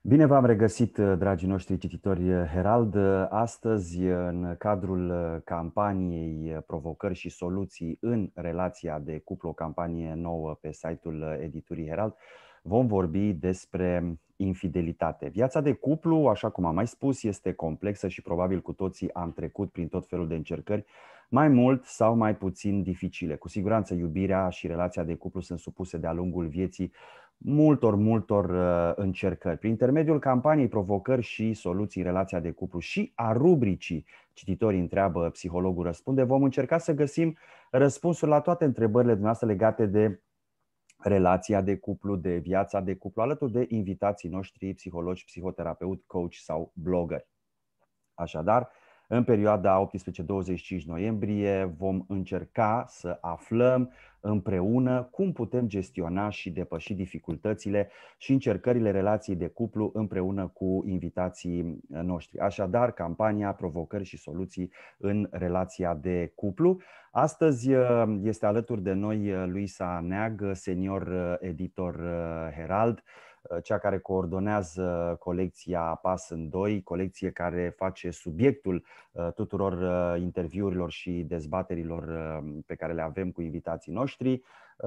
Bine v-am regăsit, dragii noștri cititori Herald. Astăzi, în cadrul campaniei Provocări și soluții în relația de cuplu, o campanie nouă pe site-ul editurii Herald, vom vorbi despre infidelitate. Viața de cuplu, așa cum am mai spus, este complexă și probabil cu toții am trecut prin tot felul de încercări, mai mult sau mai puțin dificile. Cu siguranță iubirea și relația de cuplu sunt supuse de-a lungul vieții multor încercări. Prin intermediul campaniei Provocări și soluții în relația de cuplu și a rubricii Cititorii întreabă, psihologul răspunde, vom încerca să găsim răspunsuri la toate întrebările dumneavoastră legate de relația de cuplu, de viața de cuplu, alături de invitații noștri, psihologi, psihoterapeuți, coach sau blogger. Așadar, în perioada 18-25 noiembrie vom încerca să aflăm împreună cum putem gestiona și depăși dificultățile și încercările relației de cuplu împreună cu invitații noștri. Așadar, campania Provocări și soluții în relația de cuplu. Astăzi este alături de noi Luisa Neag, senior editor Herald, cea care coordonează colecția Pas în Doi, colecție care face subiectul tuturor interviurilor și dezbaterilor pe care le avem cu invitații noștri.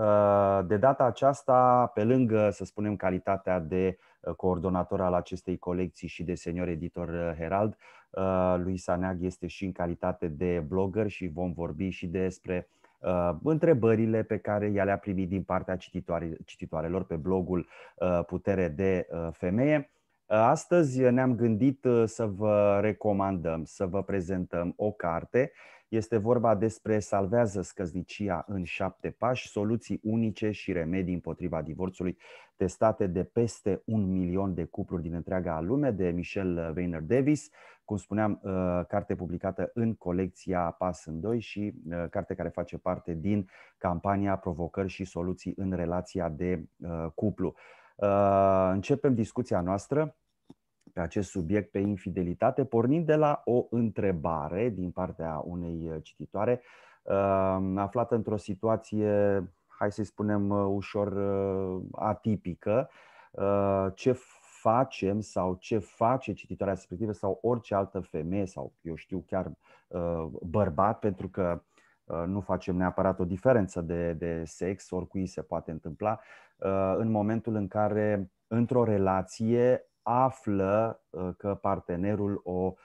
De data aceasta, pe lângă, să spunem, calitatea de coordonator al acestei colecții și de senior editor Herald, Luisa Neag este și în calitate de blogger și vom vorbi și despre întrebările pe care ea le-a primit din partea cititoarelor pe blogul Putere de Femeie. Astăzi ne-am gândit să vă recomandăm, să vă prezentăm o carte. Este vorba despre Salvează căsnicia în 7 pași, soluții unice și remedii împotriva divorțului, testate de peste 1.000.000 de cupluri din întreaga lume, de Michelle Weiner Davis. Cum spuneam, carte publicată în colecția Pas în Doi și carte care face parte din campania Provocări și soluții în relația de cuplu. Începem discuția noastră pe acest subiect, pe infidelitate, pornind de la o întrebare din partea unei cititoare aflată într-o situație, hai să-i spunem, ușor atipică. Ce facem sau ce face cititoarea respectivă sau orice altă femeie sau, eu știu, chiar bărbat, pentru că nu facem neapărat o diferență de sex, oricui se poate întâmpla, în momentul în care într-o relație află că partenerul o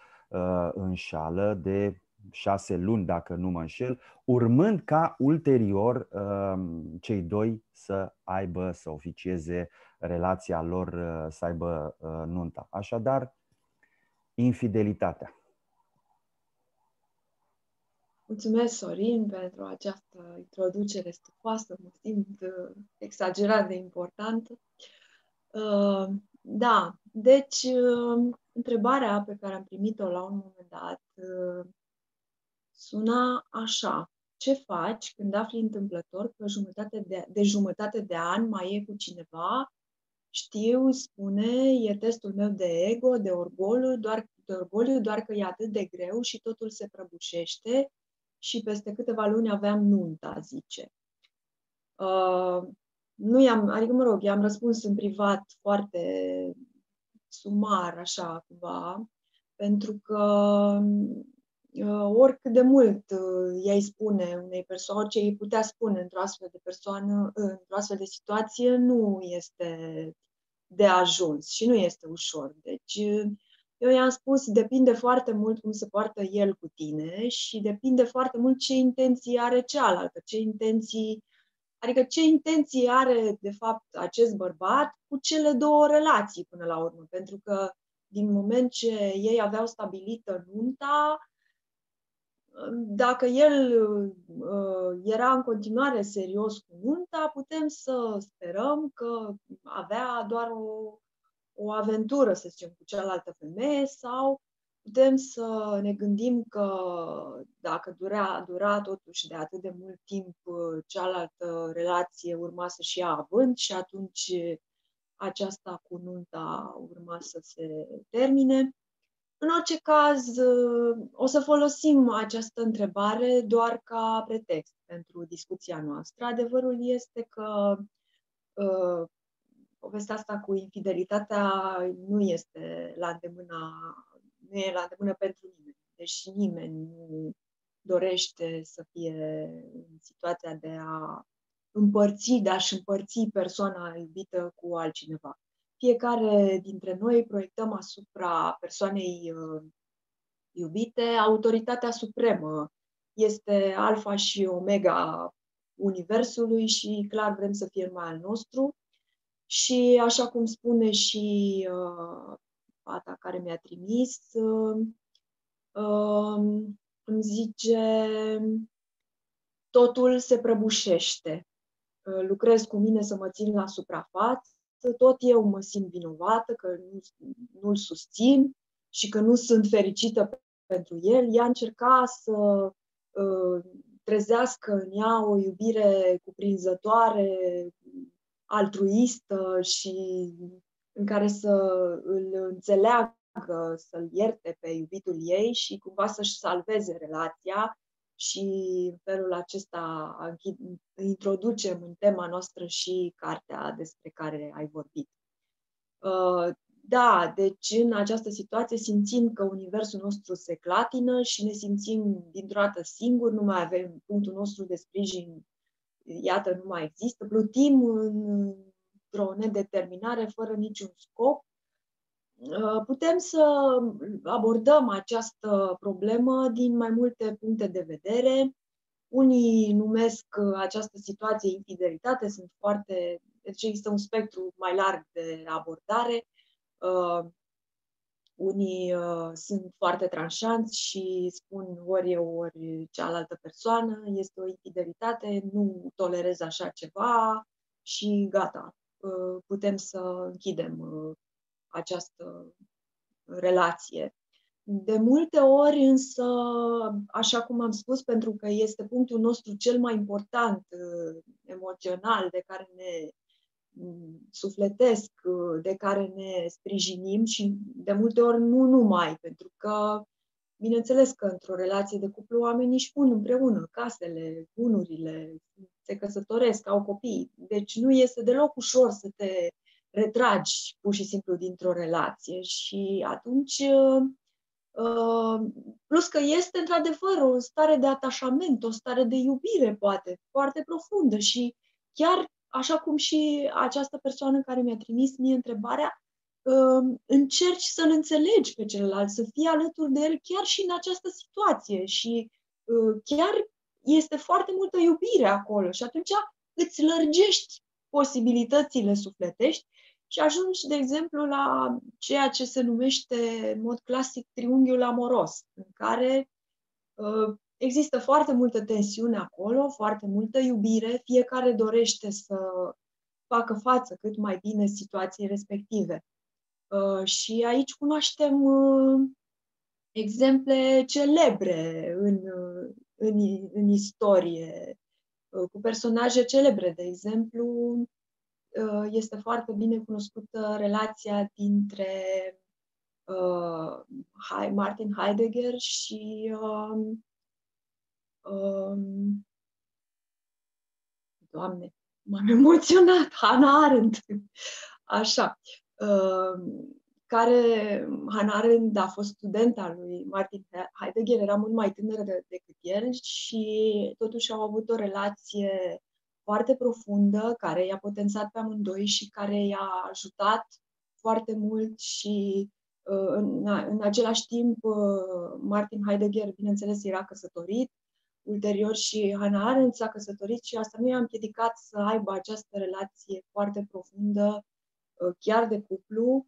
înșală de 6 luni, dacă nu mă înșel, urmând ca ulterior cei doi să aibă, să oficieze relația lor, să aibă nunta. Așadar, infidelitatea. Mulțumesc, Sorin, pentru această introducere stufoasă, mă simt exagerat de importantă. Da, deci întrebarea pe care am primit-o la un moment dat suna așa. Ce faci când afli întâmplător că jumătate de an mai e cu cineva? Știu, spune, e testul meu de ego, de orgoliu, doar că e atât de greu și totul se prăbușește și peste câteva luni aveam nunta, zice. Nu i-am, adică, mă rog, i-am răspuns în privat foarte sumar, așa, cumva, pentru că oricât de mult i-ai spune unei persoane, ce îi putea spune într-o astfel de persoană, într-o astfel de situație, nu este de ajuns și nu este ușor. Deci, eu i-am spus, depinde foarte mult cum se poartă el cu tine și depinde foarte mult ce intenții are cealaltă, adică ce intenții are, de fapt, acest bărbat cu cele două relații până la urmă. Pentru că din moment ce ei aveau stabilită nunta, dacă el era în continuare serios cu nunta, putem să sperăm că avea doar o aventură, să zicem, cu cealaltă femeie sau putem să ne gândim că dacă dura totuși de atât de mult timp, cealaltă relație urma să-și ia avânt și atunci aceasta cu nunta urma să se termine. În orice caz, o să folosim această întrebare doar ca pretext pentru discuția noastră. Adevărul este că povestea asta cu infidelitatea nu este la îndemâna, nu e la îndemână pentru nimeni. Deci nimeni nu dorește să fie în situația de a-și împărți persoana iubită cu altcineva. Fiecare dintre noi proiectăm asupra persoanei iubite autoritatea supremă. Este alfa și omega universului și clar vrem să fie numai al nostru. Și așa cum spune și fata care mi-a trimis, îmi zice, totul se prăbușește. Lucrez cu mine să mă țin la suprafață, tot eu mă simt vinovată că nu-l susțin și că nu sunt fericită pentru el. Ea încerca să trezească în ea o iubire cuprinzătoare, altruistă și în care să îl înțeleagă, să-l ierte pe iubitul ei și cumva să-și salveze relația și în felul acesta introducem în tema noastră și cartea despre care ai vorbit. Da, deci în această situație simțim că universul nostru se clatină și ne simțim dintr-o dată singuri, nu mai avem punctul nostru de sprijin, iată, nu mai există, plutim într-o nedeterminare fără niciun scop. Putem să abordăm această problemă din mai multe puncte de vedere. Unii numesc această situație infidelitate, deci există un spectru mai larg de abordare. Unii sunt foarte tranșanți și spun ori eu, ori cealaltă persoană, este o infidelitate, nu tolerez așa ceva și gata, putem să închidem această relație. De multe ori însă, așa cum am spus, pentru că este punctul nostru cel mai important emoțional, de care ne sufletesc, de care ne sprijinim și de multe ori nu numai, pentru că bineînțeles că într-o relație de cuplu oamenii își pun împreună casele, bunurile, se căsătoresc, au copii. Deci nu este deloc ușor să te retragi pur și simplu dintr-o relație și atunci, plus că este într-adevăr o stare de atașament, o stare de iubire, poate, foarte profundă și chiar așa cum și această persoană care mi-a trimis mie întrebarea, încerci să-l înțelegi pe celălalt, să fii alături de el chiar și în această situație și chiar este foarte multă iubire acolo și atunci îți lărgești posibilitățile sufletești și ajungi, de exemplu, la ceea ce se numește în mod clasic triunghiul amoros, în care există foarte multă tensiune acolo, foarte multă iubire, fiecare dorește să facă față cât mai bine situației respective. Și aici cunoaștem exemple celebre în istorie, cu personaje celebre. De exemplu, este foarte bine cunoscută relația dintre Martin Heidegger și Doamne, m-am emoționat, Hannah Arendt. Așa. Hannah Arendt a fost studenta lui Martin Heidegger, era mult mai tânără decât el și totuși au avut o relație foarte profundă, care i-a potențat pe amândoi și care i-a ajutat foarte mult și în același timp Martin Heidegger, bineînțeles, era căsătorit. Ulterior și Hannah Arendt s-a căsătorit și asta nu i-a împiedicat să aibă această relație foarte profundă, chiar de cuplu,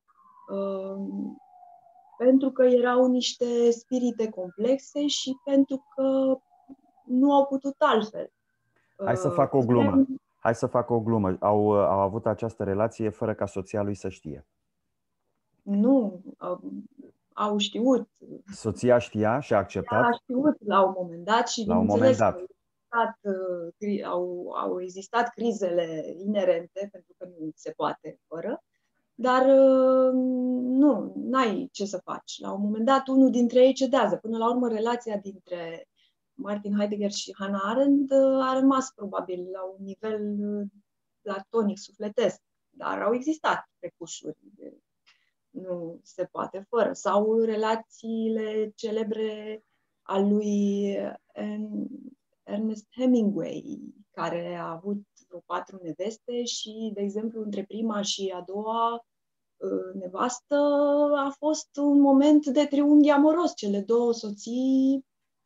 pentru că erau niște spirite complexe și pentru că nu au putut altfel. Hai să fac o glumă. Hai să fac o glumă. Au avut această relație fără ca soția lui să știe. Nu, au știut. Soția știa și a acceptat? A știut la un moment dat și la un moment bineînțeles dat. că au existat crizele inerente, pentru că nu se poate fără, dar nu, n-ai ce să faci. La un moment dat, unul dintre ei cedează. Până la urmă, relația dintre Martin Heidegger și Hannah Arendt a rămas probabil la un nivel platonic, sufletesc. dar au existat precușuri. Nu se poate fără. Sau relațiile celebre a lui Ernest Hemingway, care a avut 4 neveste și, de exemplu, între prima și a doua nevastă a fost un moment de triunghi amoros. Cele două soții,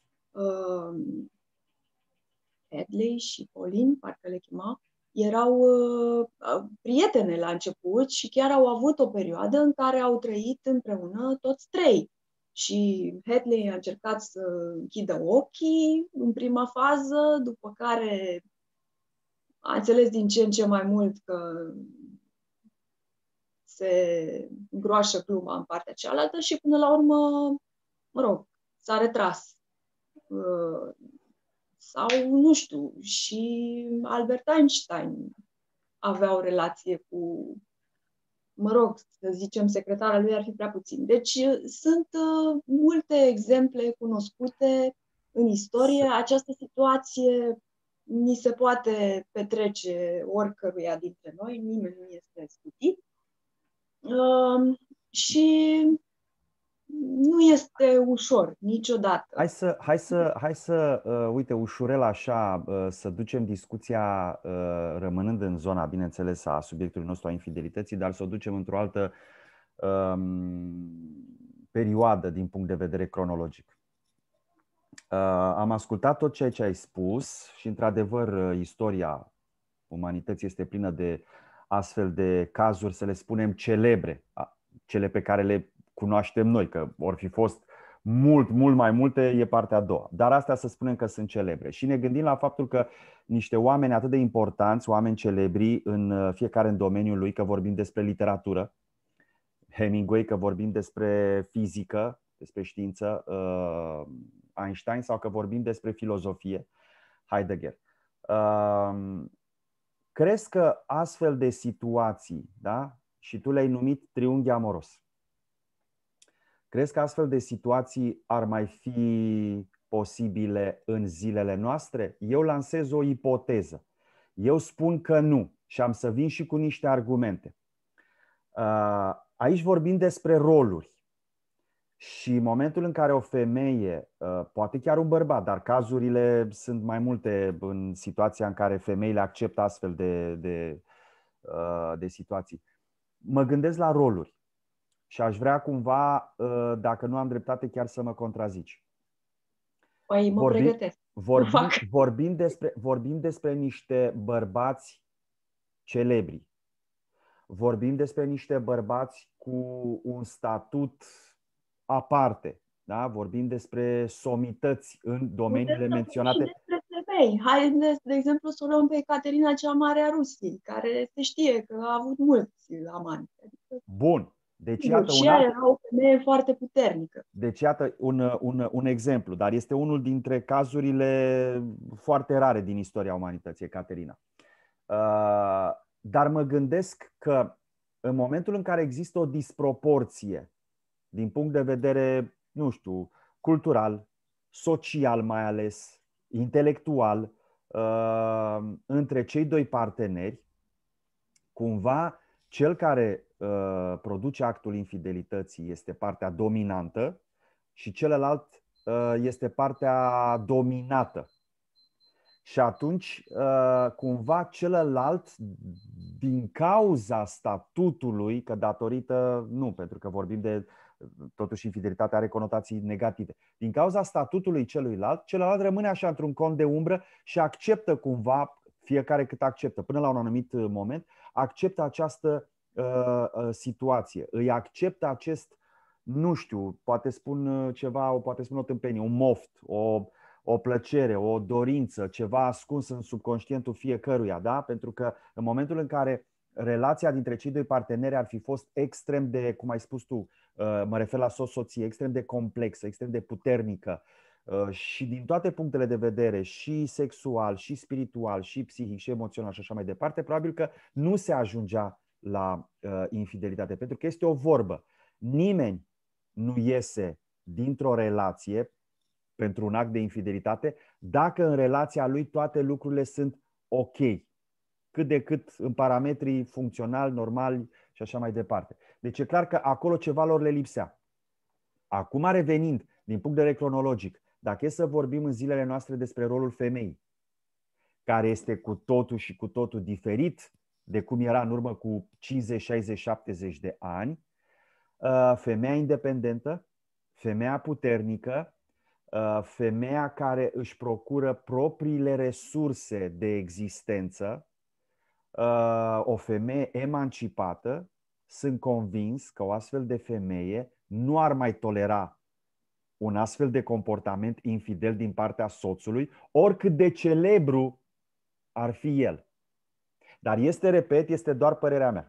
Hadley și Pauline, parcă le chema, erau prietene la început și chiar au avut o perioadă în care au trăit împreună toți trei. Și Hadley a încercat să închidă ochii în prima fază, după care a înțeles din ce în ce mai mult că se îngroașă gluma în partea cealaltă și până la urmă, mă rog, s-a retras. Sau, nu știu, și Albert Einstein avea o relație cu, mă rog, să zicem, secretara lui ar fi prea puțin. Deci sunt multe exemple cunoscute în istorie. Această situație ni se poate petrece oricăruia dintre noi, nimeni nu este scutit. Și nu este ușor, niciodată. Hai să uite, ușurel așa, să ducem discuția, rămânând în zona, bineînțeles, a subiectului nostru a infidelității, dar să o ducem într-o altă perioadă din punct de vedere cronologic. Am ascultat tot ceea ce ai spus și, într-adevăr, istoria umanității este plină de astfel de cazuri, să le spunem, celebre, cele pe care le cunoaștem noi, că or fi fost mult mai multe, e partea a doua. Dar astea să spunem că sunt celebre. Și ne gândim la faptul că niște oameni atât de importanți, oameni celebri în fiecare în domeniul lui, că vorbim despre literatură, Hemingway, că vorbim despre fizică, despre știință, Einstein, sau că vorbim despre filozofie, Heidegger. Crezi că astfel de situații, da? Și tu le-ai numit triunghi amoros, crezi că astfel de situații ar mai fi posibile în zilele noastre? Eu lansez o ipoteză. Eu spun că nu și am să vin și cu niște argumente. Aici vorbim despre roluri. Și în momentul în care o femeie, poate chiar un bărbat, dar cazurile sunt mai multe în situația în care femeile acceptă astfel de situații. Mă gândesc la roluri și aș vrea cumva, dacă nu am dreptate, chiar să mă contrazici. Păi mă pregătesc. Vorbim despre niște bărbați celebri. Vorbim despre niște bărbați cu un statut aparte. Da? Vorbim despre somități în domeniile menționate. Despre femei. Hai, de exemplu, să o luăm pe Caterina cea Mare a Rusiei, care se știe că a avut mulți amanți. Bun. Deci, iată, și ea era o femeie foarte puternică. Deci, iată un exemplu, dar este unul dintre cazurile foarte rare din istoria umanității, Caterina. Dar mă gândesc că în momentul în care există o disproporție din punct de vedere, nu știu, cultural, social mai ales, intelectual, între cei doi parteneri, cumva cel care produce actul infidelității este partea dominantă și celălalt este partea dominată. Și atunci, cumva, celălalt, din cauza statutului, că datorită, nu, pentru că vorbim de, totuși, infidelitatea are conotații negative, din cauza statutului celuilalt, celălalt rămâne așa într-un cont de umbră și acceptă cumva, fiecare cât acceptă, până la un anumit moment, acceptă această situație, îi acceptă acest, nu știu, poate spun ceva, poate spun o tâmpenie, un moft, o plăcere, o dorință, ceva ascuns în subconștientul fiecăruia, da? Pentru că în momentul în care relația dintre cei doi parteneri ar fi fost extrem de, cum ai spus tu, mă refer la soție, extrem de complexă, extrem de puternică și din toate punctele de vedere, și sexual, și spiritual, și psihic, și emoțional și așa mai departe, probabil că nu se ajungea la infidelitate, pentru că este o vorbă. Nimeni nu iese dintr-o relație pentru un act de infidelitate dacă în relația lui toate lucrurile sunt ok. cât de cât în parametrii funcționali, normali și așa mai departe. Deci e clar că acolo ceva lor le lipsea. Acum, revenind din punct de vedere cronologic, dacă e să vorbim în zilele noastre despre rolul femeii, care este cu totul și cu totul diferit de cum era în urmă cu 50, 60, 70 de ani, femeia independentă, femeia puternică, femeia care își procură propriile resurse de existență, o femeie emancipată, sunt convins că o astfel de femeie nu ar mai tolera un astfel de comportament infidel din partea soțului, oricât de celebru ar fi el. Dar repet, este doar părerea mea.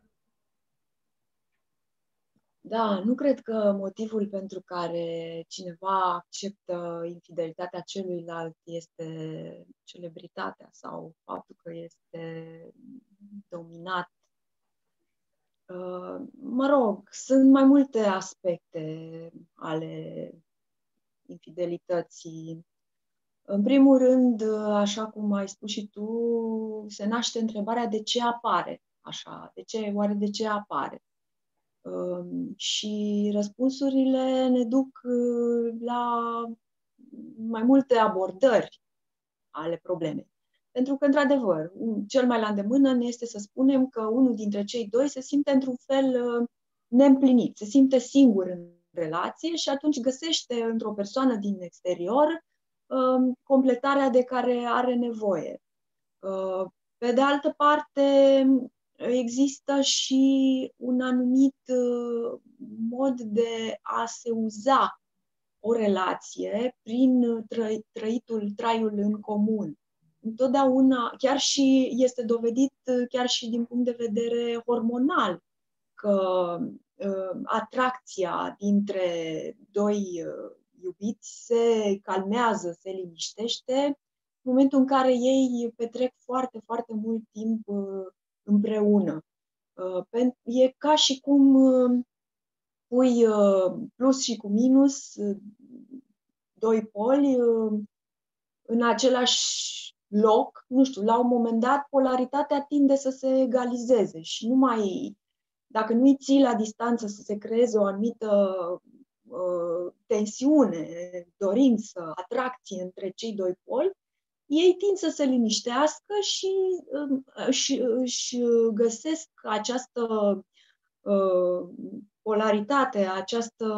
Da, nu cred că motivul pentru care cineva acceptă infidelitatea celuilalt este celebritatea sau faptul că este dominat. Mă rog, sunt mai multe aspecte ale infidelității. În primul rând, așa cum ai spus și tu, se naște întrebarea de ce apare așa, oare de ce apare? Și răspunsurile ne duc la mai multe abordări ale problemei. Pentru că, într-adevăr, cel mai la îndemână ne este să spunem că unul dintre cei doi se simte într-un fel neîmplinit, se simte singur în relație și atunci găsește într-o persoană din exterior completarea de care are nevoie. Pe de altă parte, există și un anumit mod de a se uza o relație prin traiul în comun. Întotdeauna, chiar și este dovedit, chiar și din punct de vedere hormonal, că atracția dintre doi iubiți se calmează, se liniștește în momentul în care ei petrec foarte, foarte mult timp împreună. E ca și cum pui plus și cu minus, doi poli în același loc, nu știu, la un moment dat polaritatea tinde să se egalizeze și dacă nu îi ții la distanță să se creeze o anumită tensiune, dorință, atracție între cei doi poli, ei tind să se liniștească și își găsesc această polaritate, această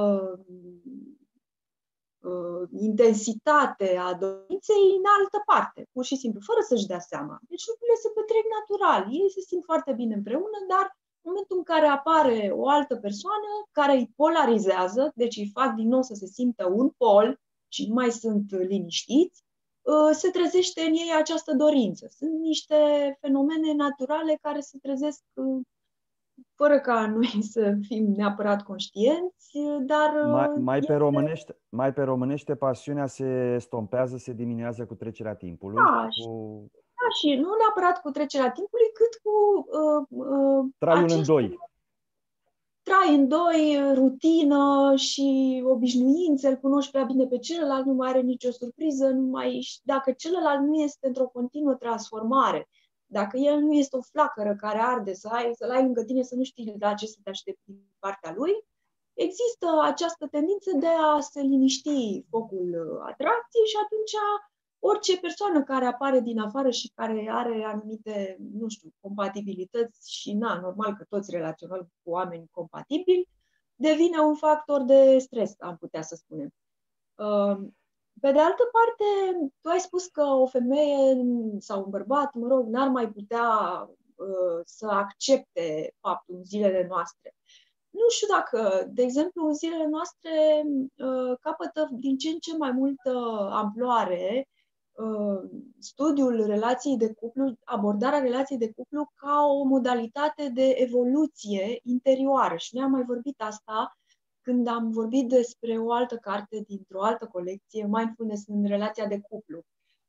intensitate a dorinței în altă parte, pur și simplu, fără să-și dea seama. Deci lucrurile se petrec natural, ei se simt foarte bine împreună, dar în momentul în care apare o altă persoană care îi polarizează, deci îi fac din nou să se simtă un pol și nu mai sunt liniștiți, se trezește în ei această dorință. Sunt niște fenomene naturale care se trezesc fără ca noi să fim neapărat conștienți, dar... Mai pe românește, pasiunea se estompează, se diminuează cu trecerea timpului. Da, și nu neapărat cu trecerea timpului, cât cu traiul în doi. Trai în doi, rutină și obișnuințe, îl cunoști prea bine pe celălalt, nu mai are nicio surpriză, dacă celălalt nu este într-o continuă transformare, dacă el nu este o flacără care arde, să-l ai lângă tine, să nu știi la ce să te aștepți din partea lui, există această tendință de a se liniști focul atracției și atunci orice persoană care apare din afară și care are anumite, nu știu, compatibilități și, normal că toți relaționăm cu oameni compatibili, devine un factor de stres, am putea să spunem. Pe de altă parte, tu ai spus că o femeie sau un bărbat, n-ar mai putea să accepte faptul în zilele noastre. Nu știu dacă, de exemplu, în zilele noastre capătă din ce în ce mai multă amploare studiul relației de cuplu, abordarea relației de cuplu ca o modalitate de evoluție interioară. Și noi am mai vorbit asta când am vorbit despre o altă carte dintr-o altă colecție, Mindfulness în relația de cuplu.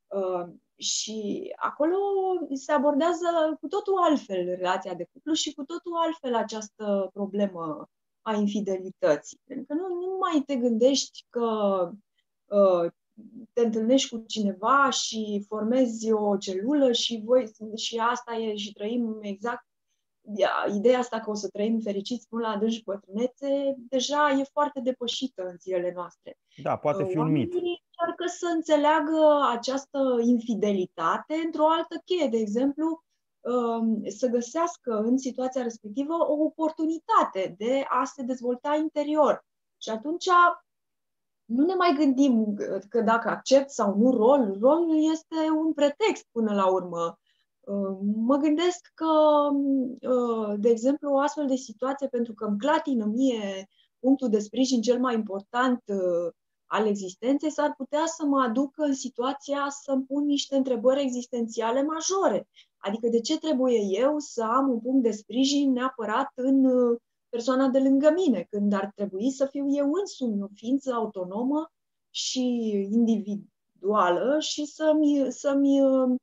Și acolo se abordează cu totul altfel relația de cuplu și cu totul altfel această problemă a infidelității. Pentru că nu mai te gândești că te întâlnești cu cineva și formezi o celulă și asta e, și trăim exact ideea asta că o să trăim fericiți până la adânci bătrânețe, deja e foarte depășită în zilele noastre. Da, poate fi un mit. Oamenii încearcă să înțeleagă această infidelitate într-o altă cheie, de exemplu, să găsească în situația respectivă o oportunitate de a se dezvolta interior. Și atunci nu ne mai gândim că dacă accept sau nu rolul este un pretext până la urmă. Mă gândesc că, de exemplu, o astfel de situație, pentru că îmi clatină mie punctul de sprijin cel mai important al existenței, s-ar putea să mă aducă în situația să-mi pun niște întrebări existențiale majore. Adică de ce trebuie eu să am un punct de sprijin neapărat în persoana de lângă mine, când ar trebui să fiu eu însumi o ființă autonomă și individuală și să-mi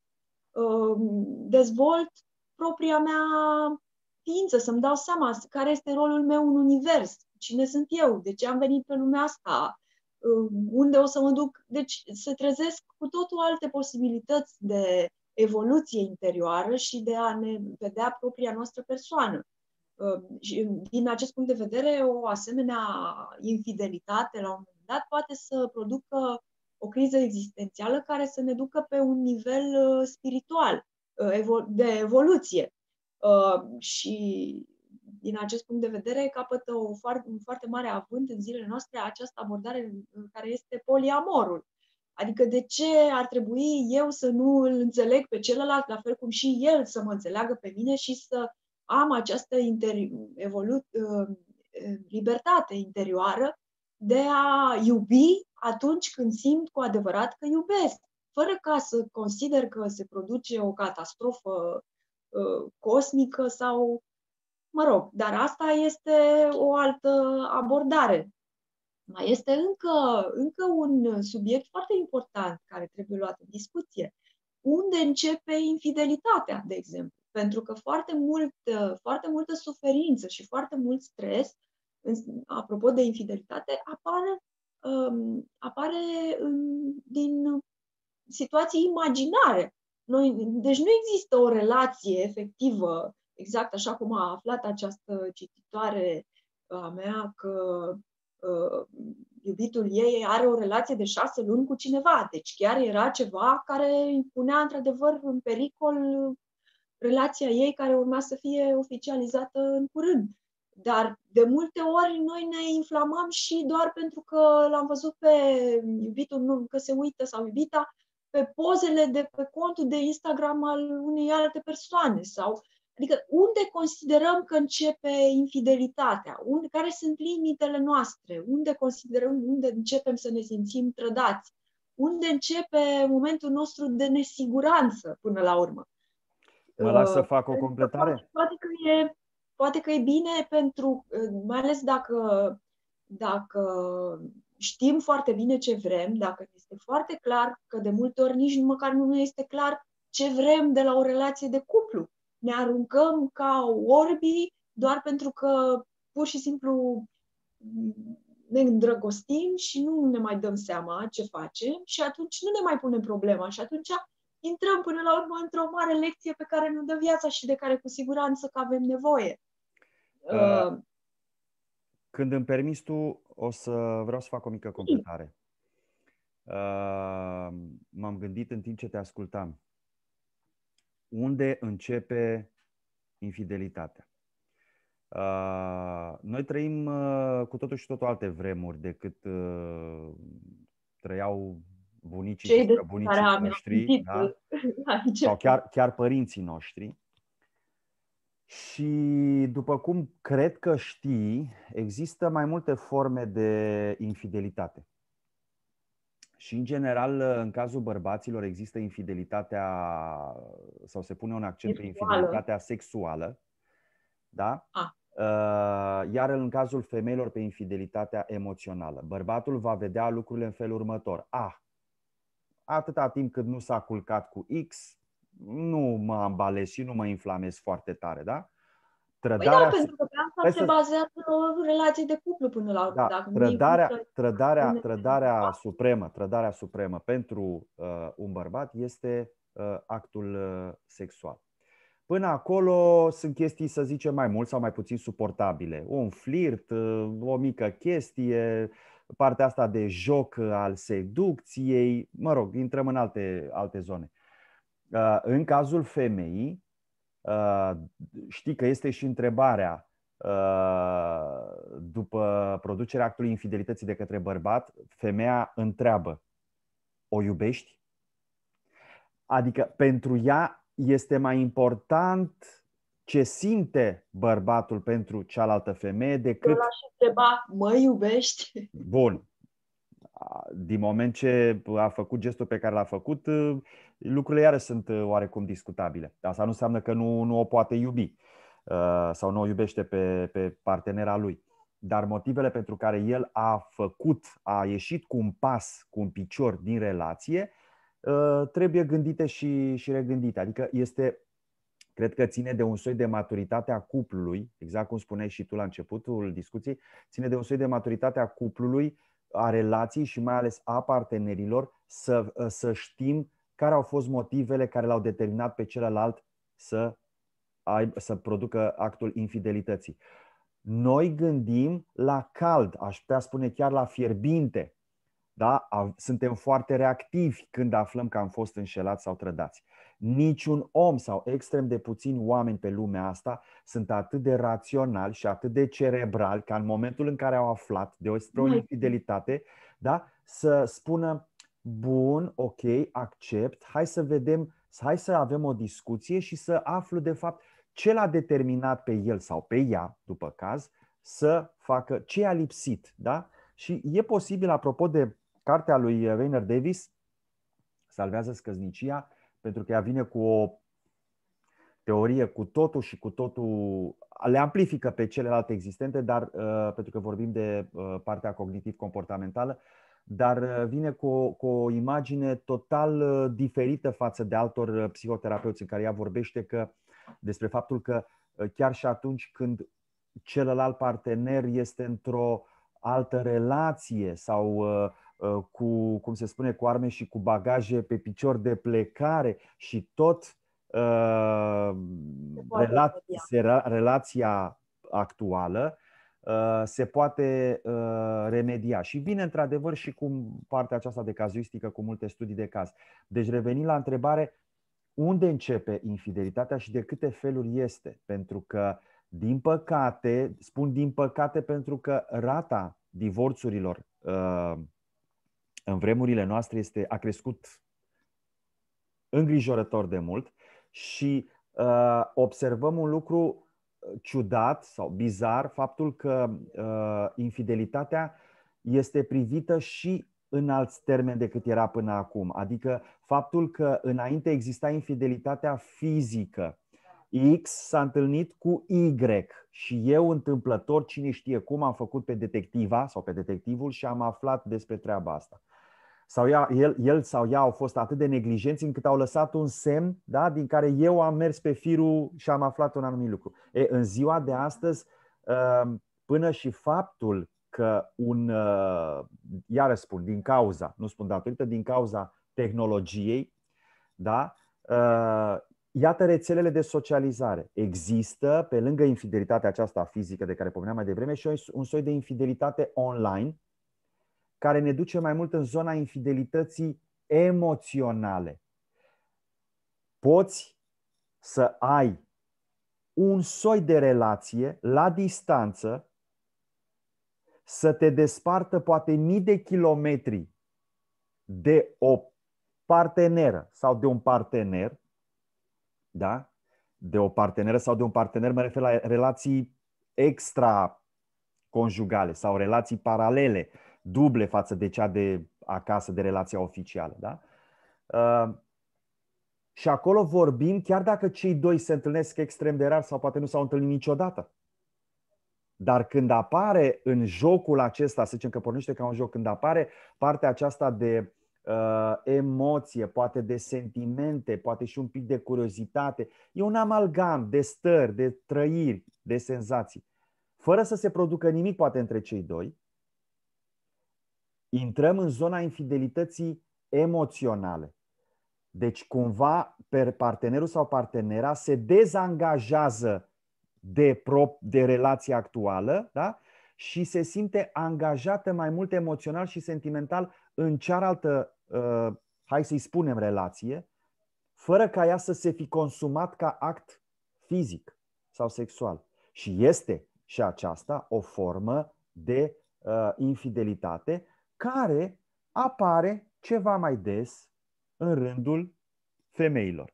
dezvolt propria mea ființă, să-mi dau seama care este rolul meu în univers, cine sunt eu, de ce am venit pe lumea asta, unde o să mă duc. Deci se trezesc cu totul alte posibilități de evoluție interioară și de a ne vedea propria noastră persoană. Din acest punct de vedere, o asemenea infidelitate la un moment dat poate să producă o criză existențială care să ne ducă pe un nivel spiritual, de evoluție. Și din acest punct de vedere capătă un foarte mare avânt în zilele noastre această abordare care este poliamorul. Adică de ce ar trebui eu să nu îl înțeleg pe celălalt, la fel cum și el să mă înțeleagă pe mine și să am această libertate interioară de a iubi atunci când simt cu adevărat că iubesc, fără ca să consider că se produce o catastrofă cosmică sau, mă rog, dar asta este o altă abordare. Mai este încă un subiect foarte important care trebuie luat în discuție. Unde începe infidelitatea, de exemplu? Pentru că foarte multă suferință și foarte mult stres, apropo de infidelitate, apare din situații imaginare. Deci nu există o relație efectivă, exact așa cum a aflat această cititoare a mea, că iubitul ei are o relație de 6 luni cu cineva. Deci chiar era ceva care îi punea într-adevăr în pericol relația ei, care urma să fie oficializată în curând. Dar de multe ori noi ne inflamăm și doar pentru că l-am văzut pe iubitul, că se uită, sau iubita, pe pozele de pe contul de Instagram al unei alte persoane. Adică unde considerăm că începe infidelitatea? Care sunt limitele noastre? Unde începem să ne simțim trădați? Unde începe momentul nostru de nesiguranță până la urmă? Mă las să fac o completare? Poate că e bine mai ales dacă știm foarte bine ce vrem, dacă este foarte clar, că de multe ori nici măcar nu este clar ce vrem de la o relație de cuplu. Ne aruncăm ca orbii doar pentru că pur și simplu ne îndrăgostim și nu ne mai dăm seama ce facem și atunci nu ne mai punem problema și atunci intrăm până la urmă într-o mare lecție pe care ne dă viața și de care cu siguranță că avem nevoie. Când îmi permiți tu, vreau să fac o mică completare. M-am gândit în timp ce te ascultam. Unde începe infidelitatea? Noi trăim cu totul și totul alte vremuri decât trăiau bunicii și străbunicii noștri, da? Sau chiar părinții noștri. Și după cum cred că știi, există mai multe forme de infidelitate. Și în general, în cazul bărbaților, există infidelitatea, sau se pune un accent pe infidelitatea sexuală, da? Iar în cazul femeilor, pe infidelitatea emoțională. Bărbatul va vedea lucrurile în felul următor. Atâta timp cât nu s-a culcat cu X, nu mă ambalez și nu mă inflamez foarte tare, da? Păi da, Trădarea, pentru că pe asta hai se să, bazează relații de cuplu până la urmă. da, Dacă nu includă trădarea supremă pentru un bărbat este actul sexual. Până acolo sunt chestii, să zicem, mai mult sau mai puțin suportabile. Un flirt, o mică chestie, partea asta de joc al seducției, mă rog, intrăm în alte zone. În cazul femeii, știi că este și întrebarea după producerea actului infidelității de către bărbat, femeia întreabă: o iubești? Adică pentru ea este mai important ce simte bărbatul pentru cealaltă femeie eu decât... l-aș întreba, mă iubești? Bun, din moment ce a făcut gestul pe care l-a făcut, lucrurile iarăși sunt oarecum discutabile. Asta nu înseamnă că nu o poate iubi sau nu o iubește pe partenera lui. Dar motivele pentru care el a ieșit cu un pas, cu un picior din relație, trebuie gândite și regândite. Adică cred că ține de un soi de maturitate a cuplului, exact cum spuneai și tu la începutul discuției, ține de un soi de maturitate a cuplului, a relației și mai ales a partenerilor, să știm care au fost motivele care l-au determinat pe celălalt să producă actul infidelității. Noi gândim la cald, aș putea spune chiar la fierbinte. Da? Suntem foarte reactivi când aflăm că am fost înșelați sau trădați. Niciun om sau extrem de puțini oameni pe lumea asta sunt atât de raționali și atât de cerebrali ca în momentul în care au aflat despre o infidelitate, da? Să spună: bun, ok, accept, hai să vedem, hai să avem o discuție și să aflu de fapt ce l-a determinat pe el sau pe ea, după caz, să facă ce a lipsit. Da? Și e posibil, apropo de cartea lui Rainer Davis, Salvează-ți căsnicia, pentru că ea vine cu o teorie cu totul și cu totul, le amplifică pe celelalte existente, dar pentru că vorbim de partea cognitiv-comportamentală, dar vine cu o imagine total diferită față de altor psihoterapeuți, în care ea vorbește despre faptul că chiar și atunci când celălalt partener este într-o altă relație sau cu, cum se spune, cu arme și cu bagaje pe picior de plecare și tot relația actuală se poate remedia. Și vine într-adevăr și cu partea aceasta de cazuistică, cu multe studii de caz. Deci, revenind la întrebare, unde începe infidelitatea și de câte feluri este? Pentru că, din păcate, spun din păcate pentru că rata divorțurilor în vremurile noastre a crescut îngrijorător de mult și observăm un lucru ciudat sau bizar, faptul că infidelitatea este privită și în alți termeni decât era până acum. Adică faptul că înainte exista infidelitatea fizică, X s-a întâlnit cu Y și eu întâmplător, cine știe cum, am făcut pe detectiva sau pe detectivul și am aflat despre treaba asta. Sau el sau ea au fost atât de neglijenți încât au lăsat un semn, da, din care eu am mers pe firul și am aflat un anumit lucru. În ziua de astăzi, până și faptul că iară spun, din cauza, nu spun datorită, din cauza tehnologiei, da, iată rețelele de socializare. Există, pe lângă infidelitatea aceasta fizică de care pomeneam mai devreme, și un soi de infidelitate online, care ne duce mai mult în zona infidelității emoționale. Poți să ai un soi de relație la distanță, să te despartă poate mii de kilometri de o parteneră sau de un partener, da? De o parteneră sau de un partener, mă refer la relații extraconjugale sau relații paralele, duble față de cea de acasă, de relația oficială. Da? Și acolo vorbim, chiar dacă cei doi se întâlnesc extrem de rar sau poate nu s-au întâlnit niciodată. Dar când apare în jocul acesta, să zicem că pornește ca un joc, când apare partea aceasta de emoție, poate de sentimente, poate și un pic de curiozitate. E un amalgam de stări, de trăiri, de senzații. Fără să se producă nimic, poate, între cei doi, intrăm în zona infidelității emoționale. Deci, cumva, partenerul sau partenera se dezangajează de relația actuală, da? Și se simte angajată mai mult emoțional și sentimental în cealaltă, hai să-i spunem, relație, fără ca ea să se fi consumat ca act fizic sau sexual. Și este și aceasta o formă de infidelitate care apare ceva mai des în rândul femeilor.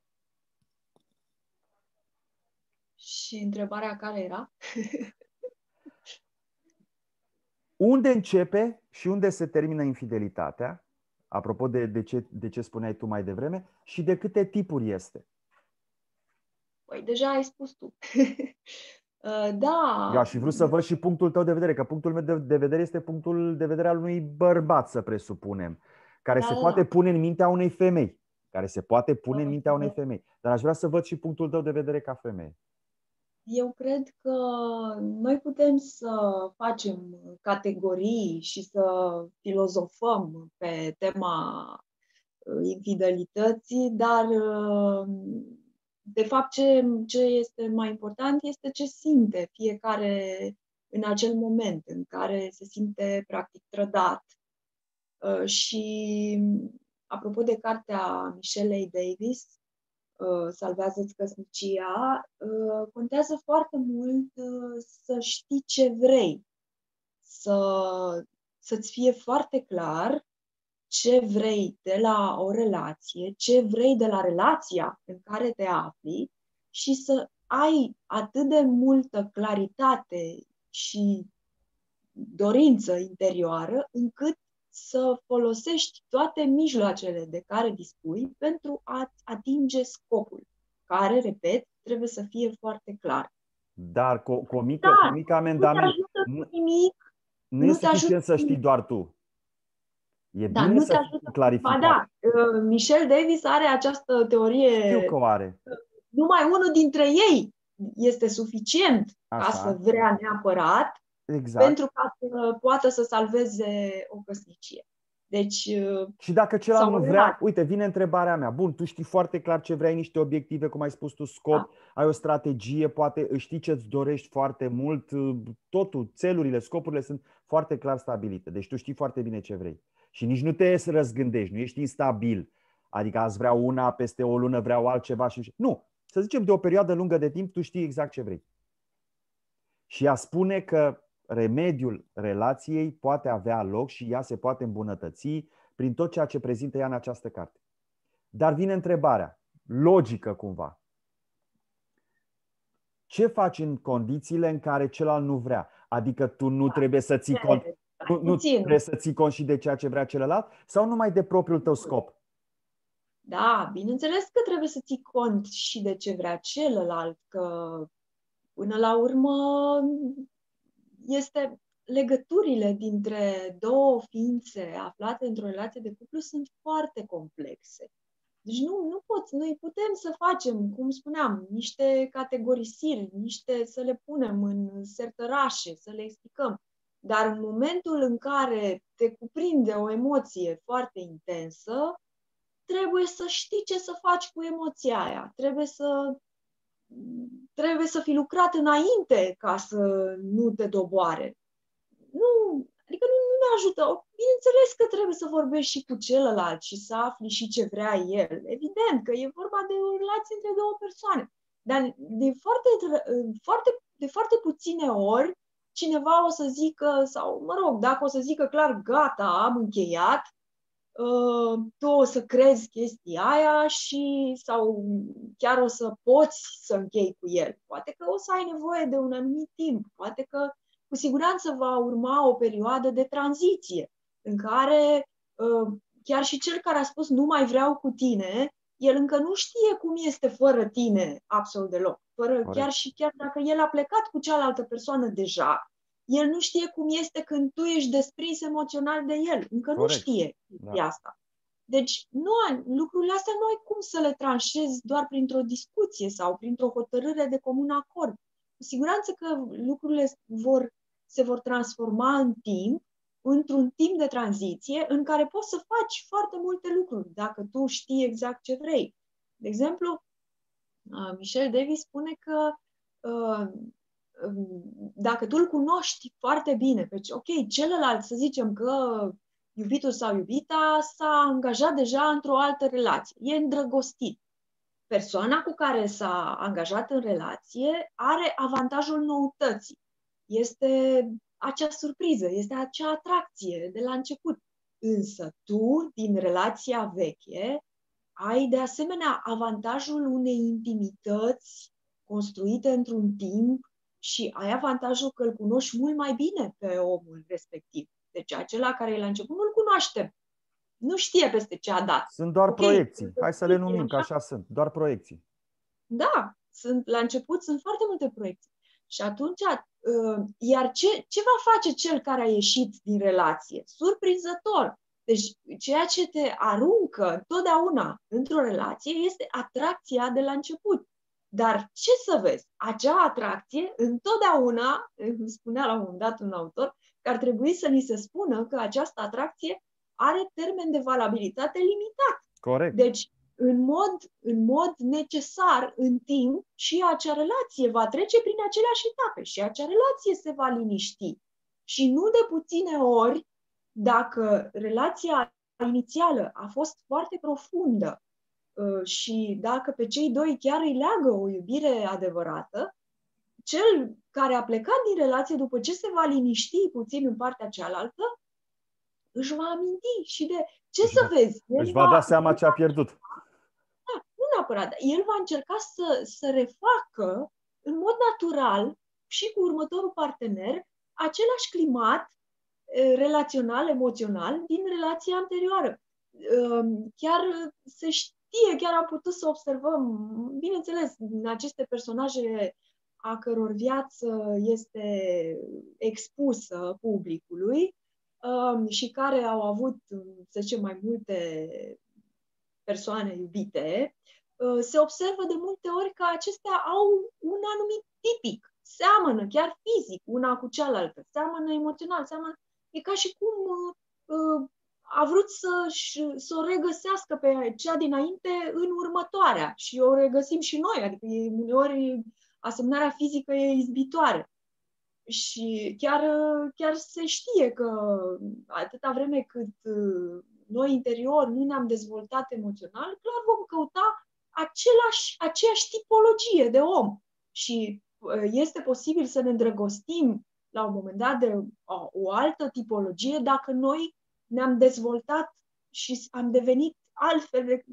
Și întrebarea care era? Unde începe și unde se termină infidelitatea? Apropo de ce spuneai tu mai devreme, și de câte tipuri este? Păi deja ai spus tu. Da. Eu aș fi vrut să văd și punctul tău de vedere, că punctul meu de vedere este punctul de vedere al unui bărbat, să presupunem, care se poate pune în mintea unei femei. Dar aș vrea să văd și punctul tău de vedere ca femeie. Eu cred că noi putem să facem categorii și să filozofăm pe tema infidelității, dar de fapt ce este mai important este ce simte fiecare în acel moment în care se simte practic trădat. Și apropo de cartea Michelei Davis, Salvează-ți căsnicia, contează foarte mult să știi ce vrei, să-ți fie foarte clar ce vrei de la o relație, ce vrei de la relația în care te afli și să ai atât de multă claritate și dorință interioară încât să folosești toate mijloacele de care dispui pentru a atinge scopul, care, repet, trebuie să fie foarte clar. Dar cu o mică amendament. Nu e suficient să știi doar tu. E bine să clarifici. Da, Michel Davis are această teorie. Știu că o are. Numai unul dintre ei este suficient ca să vrea neapărat, pentru ca să poată să salveze o căsnicie. Deci, și dacă celălalt nu vrea, uite, vine întrebarea mea. Bun, tu știi foarte clar ce vrei, niște obiective, cum ai spus tu, scop, ai o strategie, poate știi ce-ți dorești foarte mult, totul, țelurile, scopurile sunt foarte clar stabilite. Deci tu știi foarte bine ce vrei. Și nici nu te răzgândești, nu ești instabil. Adică azi vreau una, peste o lună vreau altceva. Nu, să zicem de o perioadă lungă de timp, tu știi exact ce vrei. Și ea spune că remediul relației poate avea loc și ea se poate îmbunătăți prin tot ceea ce prezintă ea în această carte. Dar vine întrebarea, logică cumva. Ce faci în condițiile în care celălalt nu vrea? Adică tu nu trebuie să ții cont, nu trebuie să ții cont și de ceea ce vrea celălalt sau numai de propriul tău scop? Da, bineînțeles că trebuie să ții cont și de ce vrea celălalt, că până la urmă legăturile dintre două ființe aflate într-o relație de cuplu sunt foarte complexe. Deci noi putem să facem, cum spuneam, niște categorisiri, să le punem în sertărașe, să le explicăm. Dar în momentul în care te cuprinde o emoție foarte intensă, trebuie să știi ce să faci cu emoția aia. Trebuie să fi lucrat înainte ca să nu te doboare. Adică nu ne ajută. Bineînțeles că trebuie să vorbești și cu celălalt și să afli și ce vrea el. Evident că e vorba de o relație între două persoane. Dar de foarte puține ori cineva o să zică, sau mă rog, dacă o să zică clar, gata, am încheiat, tu o să crezi chestia aia sau chiar o să poți să închei cu el. Poate că o să ai nevoie de un anumit timp, poate că cu siguranță va urma o perioadă de tranziție în care chiar și cel care a spus nu mai vreau cu tine, el încă nu știe cum este fără tine absolut deloc. Chiar dacă el a plecat cu cealaltă persoană deja, el nu știe cum este când tu ești desprins emoțional de el. Încă nu știe asta. Deci lucrurile astea nu ai cum să le tranșezi doar printr-o discuție sau printr-o hotărâre de comun acord. Cu siguranță că lucrurile se vor transforma în timp, într-un timp de tranziție în care poți să faci foarte multe lucruri dacă tu știi exact ce vrei. De exemplu, Michelle Davis spune că dacă tu îl cunoști foarte bine, ok, celălalt, să zicem că iubitul sau iubita s-a angajat deja într-o altă relație, e îndrăgostit. Persoana cu care s-a angajat în relație are avantajul noutății. Este acea surpriză, este acea atracție de la început. Însă tu, din relația veche, ai de asemenea avantajul unei intimități construite într-un timp și ai avantajul că îl cunoști mult mai bine pe omul respectiv. Deci acela care e la început nu-l cunoaște. Nu știe peste ce a dat. Sunt doar proiecții. Hai să le numim, că așa sunt. Doar proiecții. Da, la început sunt foarte multe proiecții. Și atunci, iar ce va face cel care a ieșit din relație? Surprinzător. Deci, ceea ce te aruncă întotdeauna într-o relație este atracția de la început. Dar ce să vezi? Acea atracție, întotdeauna, îmi spunea la un moment dat un autor, că ar trebui să ni se spună că această atracție are termen de valabilitate limitat. Corect. Deci, în mod necesar, în timp, și acea relație va trece prin aceleași etape și acea relație se va liniști. Și nu de puține ori, dacă relația inițială a fost foarte profundă și dacă pe cei doi chiar îi leagă o iubire adevărată, cel care a plecat din relație după ce se va liniști puțin în partea cealaltă, își va aminti și de ce să vezi. Își va da seama ce a pierdut. Da, nu neapărat. El va încerca să refacă în mod natural și cu următorul partener același climat relațional, emoțional din relația anterioară. Chiar se știe, chiar am putut să observăm, bineînțeles, în aceste personaje a căror viață este expusă publicului și care au avut, să zicem, mai multe persoane iubite, se observă de multe ori că acestea au un anumit tipic. Seamănă chiar fizic una cu cealaltă, seamănă emoțional, e ca și cum a vrut să o regăsească pe cea dinainte în următoarea și o regăsim și noi, adică uneori asemănarea fizică e izbitoare. Și chiar se știe că atâta vreme cât noi interior nu ne-am dezvoltat emoțional, clar vom căuta aceeași tipologie de om. Și este posibil să ne îndrăgostim la un moment dat de o altă tipologie dacă noi ne-am dezvoltat și am devenit altfel,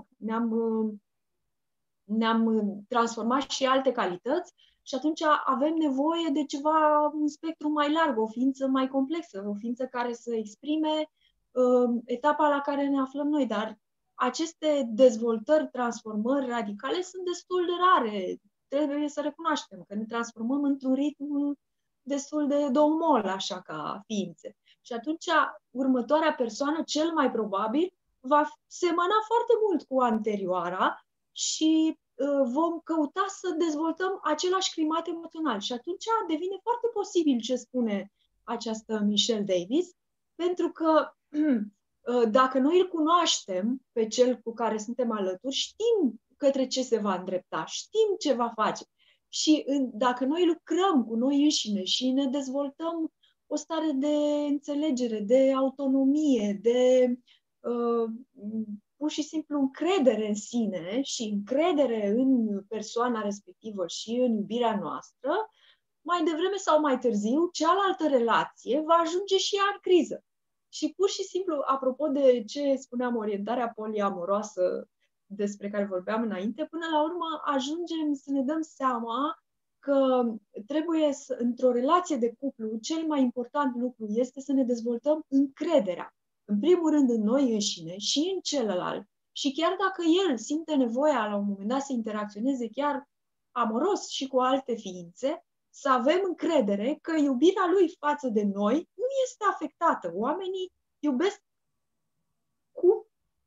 ne-am transformat și alte calități și atunci avem nevoie de un spectru mai larg, o ființă mai complexă, o ființă care să exprime etapa la care ne aflăm noi. Dar aceste dezvoltări, transformări radicale sunt destul de rare. Trebuie să recunoaștem că ne transformăm într-un ritm destul de domol, așa, ca ființe. Și atunci următoarea persoană, cel mai probabil, va semăna foarte mult cu anterioara și vom căuta să dezvoltăm același climat emoțional. Și atunci devine foarte posibil ce spune această Michelle Davis, pentru că dacă noi îl cunoaștem pe cel cu care suntem alături, știm către ce se va îndrepta, știm ce va face. Și dacă noi lucrăm cu noi înșine și ne dezvoltăm o stare de înțelegere, de autonomie, de pur și simplu încredere în sine și încredere în persoana respectivă și în iubirea noastră, mai devreme sau mai târziu, cealaltă relație va ajunge și ea în criză. Și pur și simplu, apropo de ce spuneam, orientarea poliamoroasă despre care vorbeam înainte, până la urmă ajungem să ne dăm seama că trebuie într-o relație de cuplu, cel mai important lucru este să ne dezvoltăm încrederea. În primul rând în noi înșine și în celălalt. Și chiar dacă el simte nevoia la un moment dat să interacționeze chiar amoros și cu alte ființe, să avem încredere că iubirea lui față de noi nu este afectată. Oamenii iubesc cu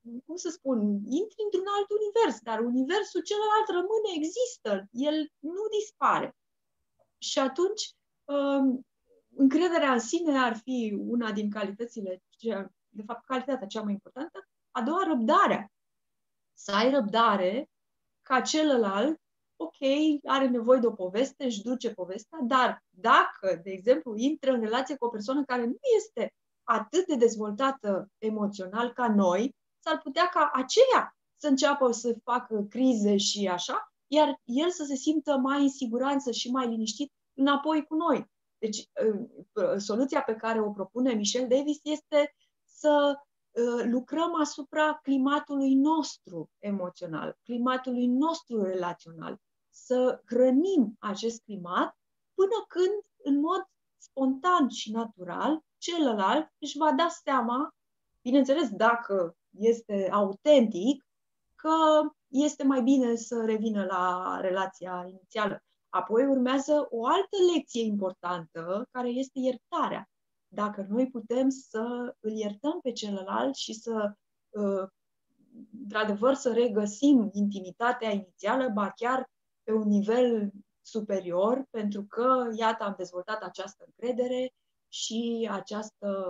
cum să spun, intri într-un alt univers, dar universul celălalt rămâne, există, el nu dispare. Și atunci, încrederea în sine ar fi una din calitățile, de fapt, calitatea cea mai importantă. A doua, răbdarea. Să ai răbdare ca celălalt, ok, are nevoie de o poveste, își duce povestea, dar dacă, de exemplu, intră în relație cu o persoană care nu este atât de dezvoltată emoțional ca noi, s-ar putea ca aceea să înceapă să facă crize și așa, iar el să se simtă mai în siguranță și mai liniștit înapoi cu noi. Deci, soluția pe care o propune Michelle Davis este să lucrăm asupra climatului nostru emoțional, climatului nostru relațional, să hrănim acest climat până când, în mod spontan și natural, celălalt își va da seama, bineînțeles, dacă este autentic, că este mai bine să revină la relația inițială. Apoi urmează o altă lecție importantă, care este iertarea. Dacă noi putem să îl iertăm pe celălalt și să, într-adevăr, să regăsim intimitatea inițială, ba chiar pe un nivel superior, pentru că, iată, am dezvoltat această încredere și această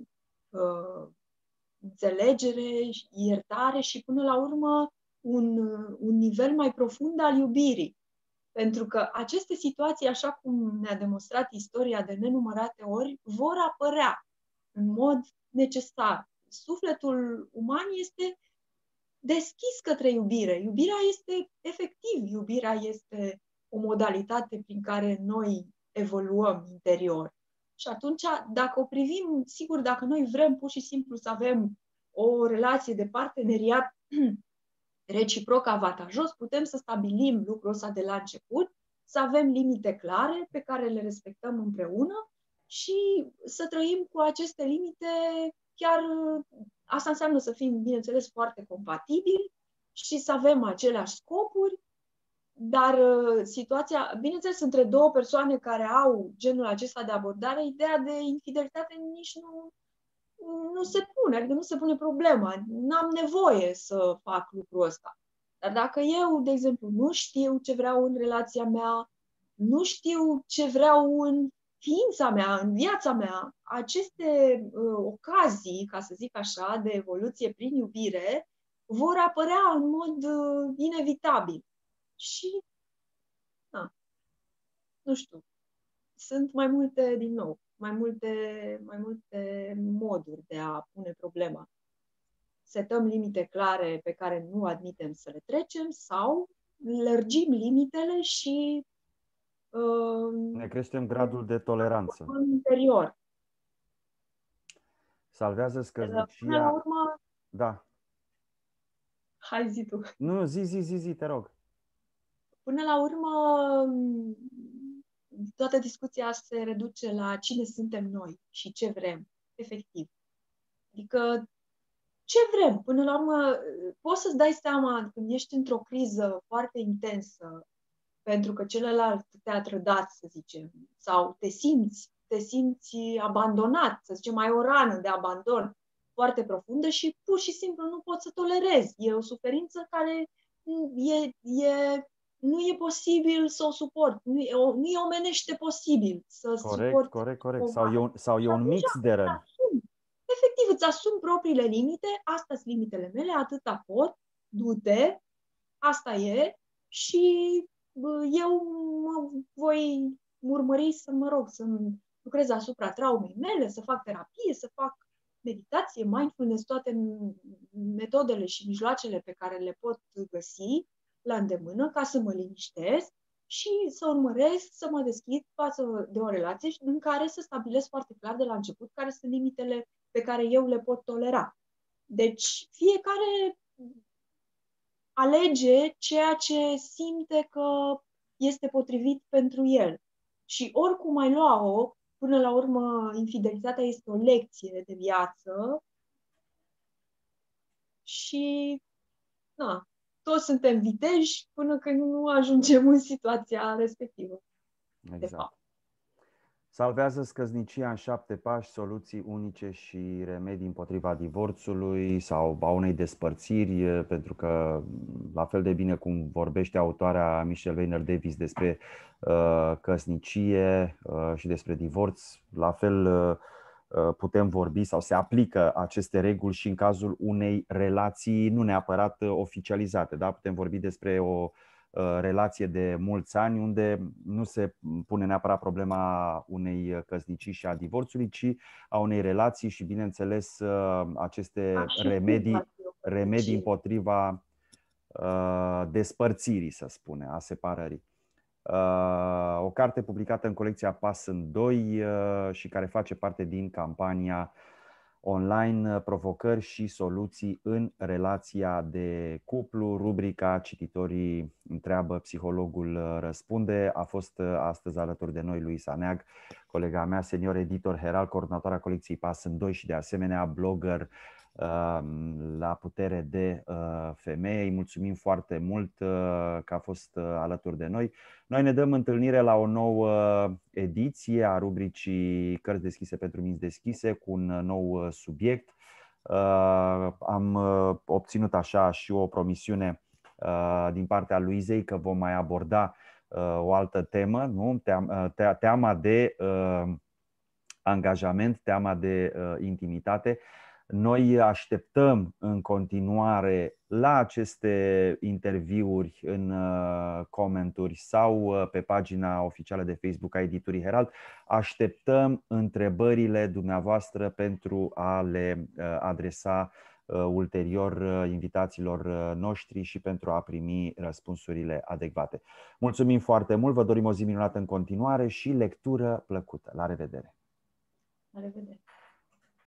înțelegere, iertare și, până la urmă, un nivel mai profund al iubirii. Pentru că aceste situații, așa cum ne-a demonstrat istoria de nenumărate ori, vor apărea în mod necesar. Sufletul uman este deschis către iubire. Iubirea este efectiv, iubirea este o modalitate prin care noi evoluăm interior. Și atunci, dacă o privim, sigur, dacă noi vrem pur și simplu să avem o relație de parteneriat reciproc avantajos, putem să stabilim lucrul ăsta de la început, să avem limite clare pe care le respectăm împreună și să trăim cu aceste limite. Chiar asta înseamnă să fim, bineînțeles, foarte compatibili și să avem aceleași scopuri, dar situația, bineînțeles, între două persoane care au genul acesta de abordare, ideea de infidelitate nici nu se pune, adică nu se pune problema. N-am nevoie să fac lucrul ăsta. Dar dacă eu, de exemplu, nu știu ce vreau în relația mea, nu știu ce vreau în ființa mea, în viața mea, aceste ocazii, ca să zic așa, de evoluție prin iubire, vor apărea în mod inevitabil. Și, nu știu, sunt mai multe, din nou, mai multe moduri de a pune problema. Setăm limite clare pe care nu admitem să le trecem sau lărgim limitele și ne creștem gradul de toleranță. În interior. Salvează Până la scăznicia. urmă, Da. hai zi tu. Nu, zi, te rog. Până la urmă, toată discuția se reduce la cine suntem noi și ce vrem, efectiv. Adică, ce vrem? Până la urmă, poți să-ți dai seama când ești într-o criză foarte intensă, pentru că celălalt te-a trădat, să zicem, sau te simți abandonat, să zicem, ai o rană de abandon foarte profundă și pur și simplu nu poți să tolerezi. E o suferință care nu e posibil să o suport. Nu e omenește posibil să suport. Corect. Sau e un mix de răni. Efectiv, îți asumi propriile limite, astea sunt limitele mele, atâta pot, du-te, asta e, și eu mă voi urmări să lucrez asupra traumei mele, să fac terapie, să fac meditație, mindfulness, toate metodele și mijloacele pe care le pot găsi la îndemână ca să mă liniștesc și să urmăresc să mă deschid față de o relație în care să stabilesc foarte clar de la început care sunt limitele pe care eu le pot tolera. Deci fiecare alege ceea ce simte că este potrivit pentru el. Și oricum ai lua-o, până la urmă, infidelitatea este o lecție de viață și toți suntem viteji până când nu ajungem în situația respectivă. Exact. Salvează căsnicia în 7 pași, soluții unice și remedii împotriva divorțului sau a unei despărțiri, pentru că, la fel de bine cum vorbește autoarea Michelle Weiner Davis despre căsnicie și despre divorț, la fel putem vorbi sau se aplică aceste reguli și în cazul unei relații nu neapărat oficializate. Da? Putem vorbi despre o relație de mulți ani unde nu se pune neapărat problema unei căsnicii și a divorțului, ci a unei relații și, bineînțeles, aceste remedii împotriva despărțirii, să spune, a separării. O carte publicată în colecția Pas în Doi și care face parte din campania online Provocări și soluții în relația de cuplu. Rubrica Cititorii întreabă, psihologul răspunde. A fost astăzi alături de noi Luisa Neag, colega mea, senior editor Herald, coordonatoarea colecției Pas în Doi și de asemenea blogger la putere de femeie. Îi mulțumim foarte mult că a fost alături de noi. Noi ne dăm întâlnire la o nouă ediție a rubricii Cărți deschise pentru minți deschise cu un nou subiect. Am obținut așa și o promisiune din partea Luizei că vom mai aborda o altă temă, nu? Teama de angajament, teama de intimitate. Noi așteptăm în continuare la aceste interviuri în comenturi sau pe pagina oficială de Facebook a editurii Herald. Așteptăm întrebările dumneavoastră pentru a le adresa ulterior invitațiilor noștri și pentru a primi răspunsurile adecvate. Mulțumim foarte mult, vă dorim o zi minunată în continuare și lectură plăcută. La revedere! La revedere!